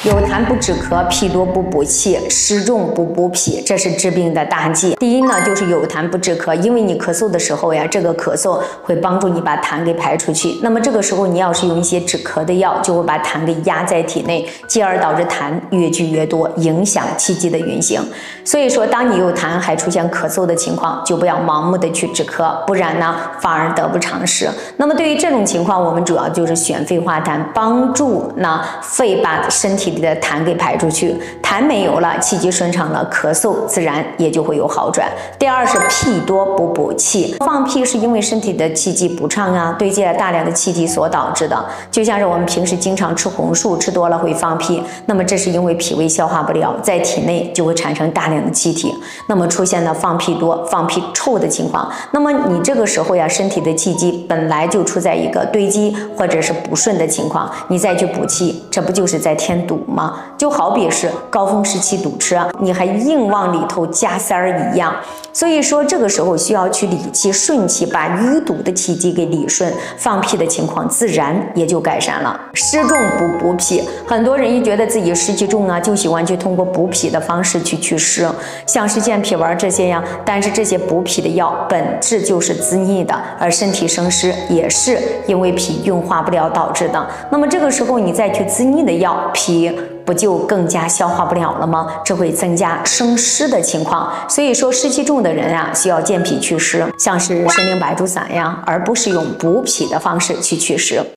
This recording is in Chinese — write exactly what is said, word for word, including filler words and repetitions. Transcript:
有痰不止咳，脾多不补气，湿重不补脾，这是治病的大忌。第一呢，就是有痰不止咳，因为你咳嗽的时候呀，这个咳嗽会帮助你把痰给排出去。那么这个时候你要是用一些止咳的药，就会把痰给压在体内，继而导致痰越聚越多，影响气机的运行。所以说，当你有痰还出现咳嗽的情况，就不要盲目的去止咳，不然呢，反而得不偿失。那么对于这种情况，我们主要就是选肺化痰，帮助呢肺把身体里的痰给排出去，痰没有了，气机顺畅了，咳嗽自然也就会有好转。第二是屁多不补气，放屁是因为身体的气机不畅啊，堆积了大量的气体所导致的。就像是我们平时经常吃红薯，吃多了会放屁，那么这是因为脾胃消化不了，在体内就会产生大量的气体，那么出现了放屁多、放屁臭的情况。那么你这个时候呀，身体的气机本来就处在一个堆积或者是不顺的情况，你再去补气，这不就是在添堵吗？就好比是高峰时期堵车，你还硬往里头加塞儿一样。所以说这个时候需要去理气顺气，把淤堵的气机给理顺，放屁的情况自然也就改善了。湿重不补脾，很多人一觉得自己湿气重啊，就喜欢去通过补脾的方式去祛湿，像是健脾丸这些呀。但是这些补脾的药本质就是滋腻的，而身体生湿也是因为脾运化不了导致的。那么这个时候你再去滋腻的药，脾不就更加消化不了了吗？这会增加生湿的情况。所以说湿气重的人啊，需要健脾祛湿，像是参苓白术散呀，而不是用补脾的方式去祛湿。